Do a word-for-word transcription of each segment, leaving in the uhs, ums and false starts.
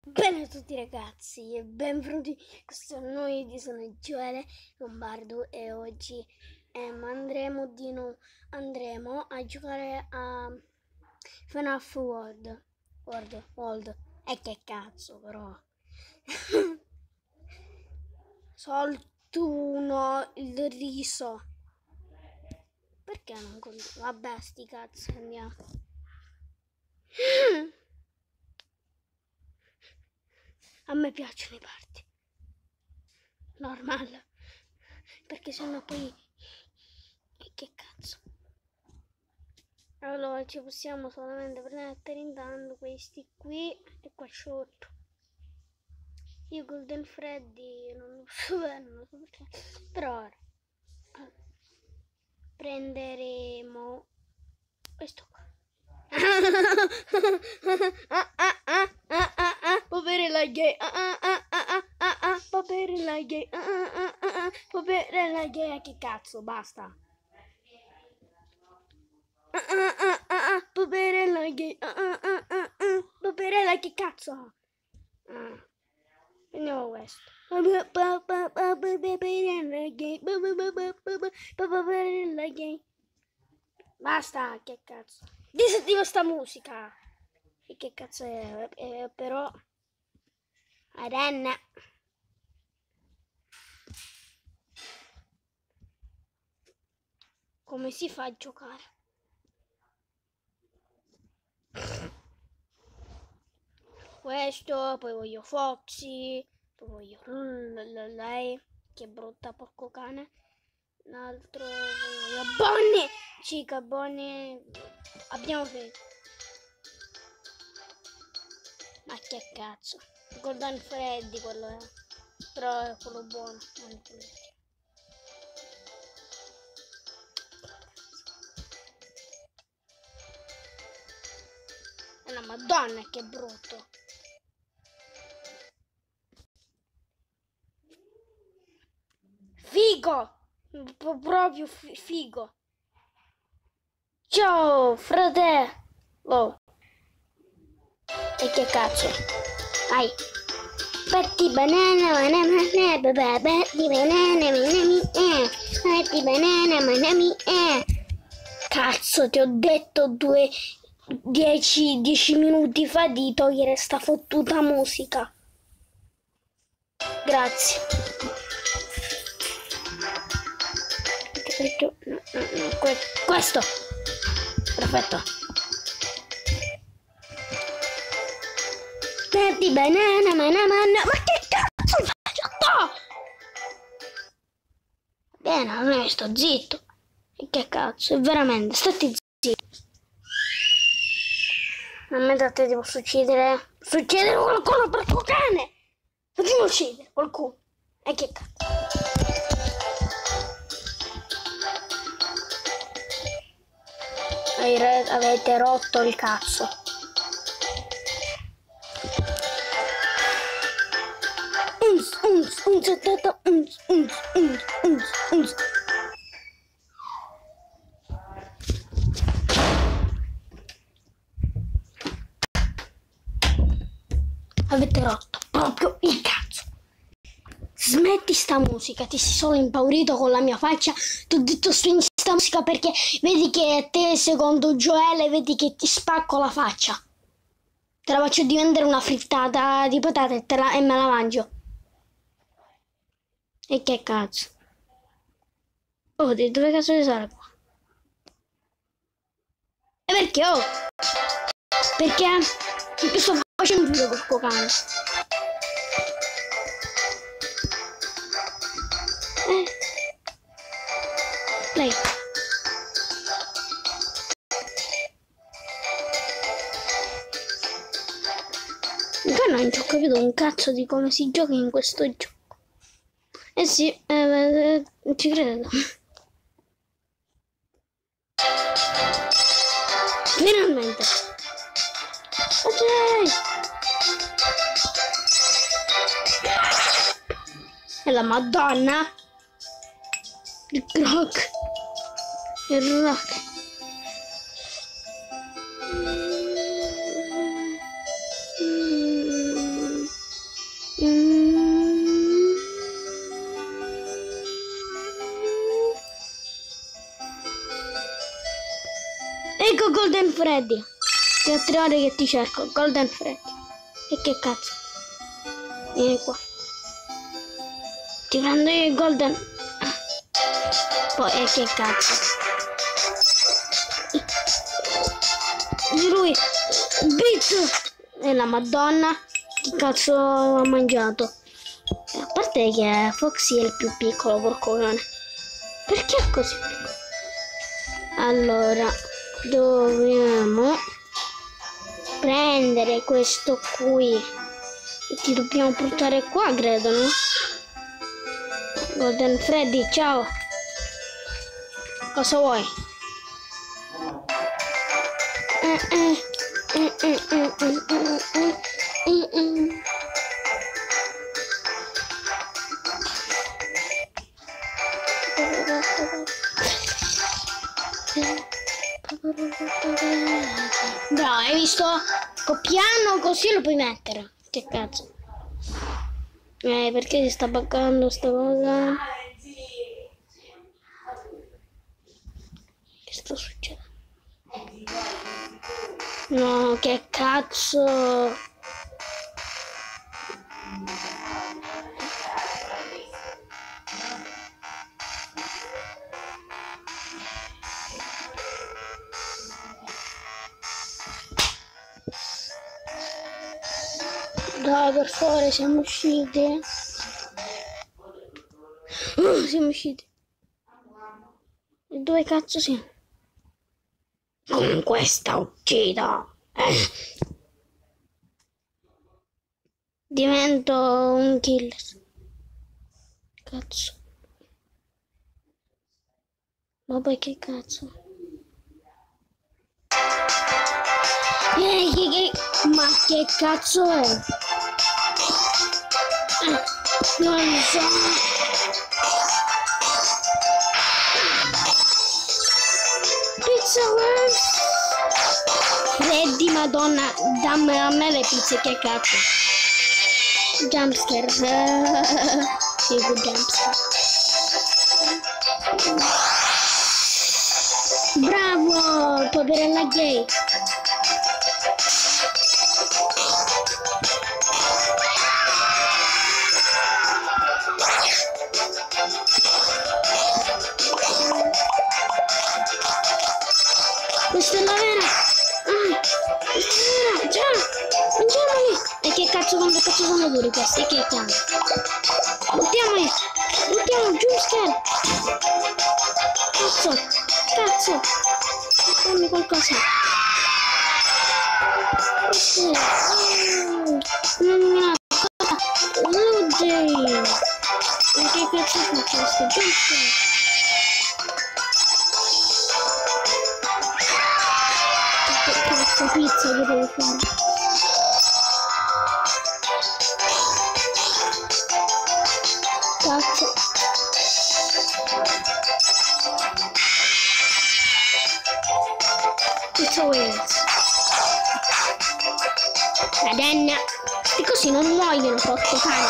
Bene a tutti ragazzi e benvenuti, questo è noi di sono Gioele Lombardo e oggi ehm, andremo, di no, andremo a giocare a FNAF World, World, World, e che cazzo però, Soltuno il riso, perché non continua? Vabbè sti cazzo andiamo. A me piacciono i party. Normale. Perché sennò poi... E che cazzo. Allora ci possiamo solamente mettere intanto questi qui e qua sotto. Io Golden Freddy non lo so bene, non lo so perché. Però ora prenderemo questo qua. ah, ah, ah, ah, ah, ah, poverella gay. Ah, ah, ah, ah, ah, ah, ah, poverella gay. Ah, ah, ah, ah, ah, poverella gay. Che cazzo, basta. Ah, ah, ah, ah, ah, poverella gay. Ah, ah, ah, ah, ah, poverella, che cazzo. Ah. Prendiamo questo. Poverella gay. Poverella gay. Basta, che cazzo. Disattiva sta musica. E che cazzo è? Eh, però... Arena. Come si fa a giocare? Questo, poi voglio Foxy, poi voglio lei, che brutta porco cane. Un altro, poi voglio Bonnie. Cica, Bonnie. Abbiamo finito. Ma che cazzo. Golden Freddy quello è. Però è quello buono. È una madonna che brutto. Figo! Proprio figo. Ciao, fratello. E che cazzo? Vai. Batti banana, banana, banana, batti banana, banana, eh. Batti banana, banana, eh. Cazzo, ti ho detto due, dieci, dieci minuti fa di togliere sta fottuta musica. Grazie. No, no, no, questo. Perfetto. Batti banana, banana, banana. Ma che cazzo hai fatto? Bene, non sto zitto. E che cazzo, veramente, stati zitto. Non mi date, ti posso uccidere. Posso uccidere qualcuno per tuo cane. Facciamo uccidere qualcuno. E che cazzo. Avete rotto il cazzo. Uns, uns, uns, uns, uns, uns, uns, uns. Avete rotto proprio il cazzo. Smetti sta musica, ti sei solo impaurito con la mia faccia. Ti ho detto spegni sta musica perché vedi che te, secondo Gioele, vedi che ti spacco la faccia. Te la faccio diventare una frittata di patate e, te la, e me la mangio. E che cazzo? Oh, dove cazzo di sarà qua? E perché? Oh! Perché? Perché sto facendo un video col cane. Eh. Lei. Ancora non ci ho capito un cazzo di come si gioca in questo gioco. Eh sì, eh, eh, ci credo. Finalmente. Ok. E la madonna. Il rock. Il rock. Golden Freddy. Che tre ore che ti cerco. Golden Freddy. E che cazzo? Vieni qua. Ti prendo io il Golden. Poi, e che cazzo? Lui. Beat. E la Madonna. Che cazzo ha mangiato? A parte che Foxy è il più piccolo, porcone. Perché è così piccolo? Allora, dobbiamo prendere questo qui e ti dobbiamo portare qua, credo, no? Golden Freddy, ciao. Cosa vuoi? Eh, eh, eh, eh, eh, eh, eh, eh, eh. Bravo, hai visto? Copiano così lo puoi mettere. Che cazzo? Eh, perché si sta buggando sta cosa? Che sta succedendo? No, che cazzo? Dai, per favore, siamo usciti. Uh, siamo usciti. E dove cazzo siamo? Con questa uccida. Eh. Divento un killer. Cazzo. Ma poi che cazzo? Ehi, che, che... Ma che cazzo è? Non lo so. Pizza Wars. Freddy, Madonna, dammi a me le pizze, che cazzo. Jumpscare. Sì, good jumpscare. Bravo, poverella gay. Questa è la vera. Ah, questa è la vera. Già, mangiamoli. E che cazzo, quando cazzo sono duri questi? E che cazzo? Buttiamoli. Buttiamo giù, scherzo. Cazzo. Cazzo. Fammi qualcosa. Sì. Mm. Luigi. Ma che cazzo fa questo? Giusto. Pizza che devo fare. Cazzo. Pizza Wheels. Madonna. E così non muoiono, porco cane.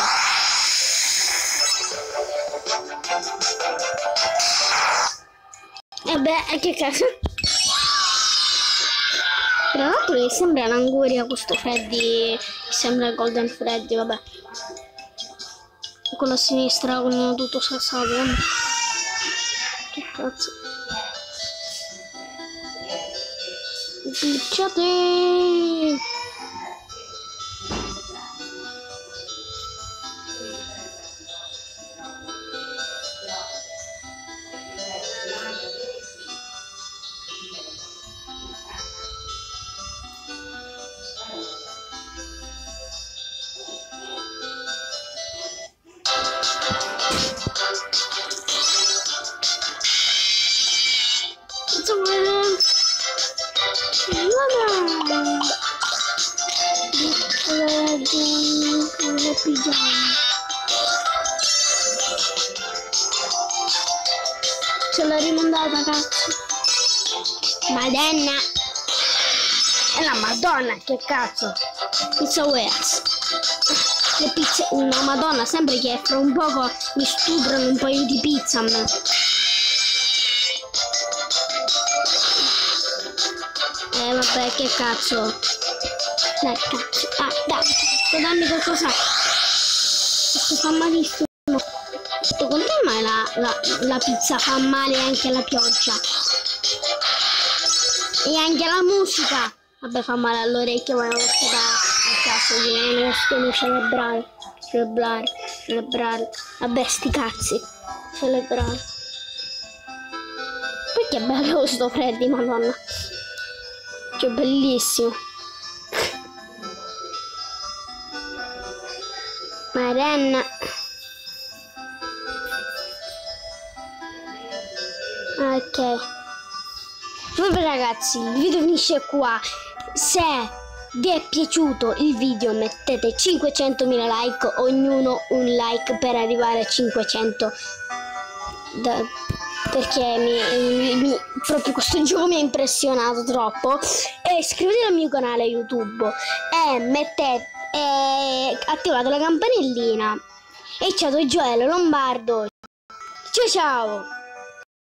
E beh, che cazzo. Tra l'altro mi sembra l'anguria questo Freddy, mi sembra Golden Freddy, vabbè. Quello a sinistra con tutto scassato. Che cazzo. Glitchate! Ce l'ho rimandata, cazzo. Madonna. E la Madonna, che cazzo. Pizza Wheels. Le pizze. No, Madonna, sembra che fra un poco mi stuprano un paio di pizza a me. Beh, che cazzo. Dai, cazzo. Ah, dai. Dammi qualcosa. Questo fa malissimo. Secondo me la, la, la pizza fa male anche alla pioggia. E anche la musica. Vabbè, fa male all'orecchio, ma non sto da a caso di uno schema cerebrale. Cerebrale. Cerebrale. Vabbè, sti cazzi. Cerebrale. Perché è bello sto Freddy, madonna. Che bellissimo. Madonna. Ok. Vabbè ragazzi, il video finisce qua. Se vi è piaciuto il video mettete cinquecentomila like, ognuno un like per arrivare a cinquecento. Da, perché mi, mi, proprio questo gioco mi ha impressionato troppo. E iscrivetevi al mio canale YouTube e mettete e attivate la campanellina. E ciao da Gioele Lombardo. Ciao ciao.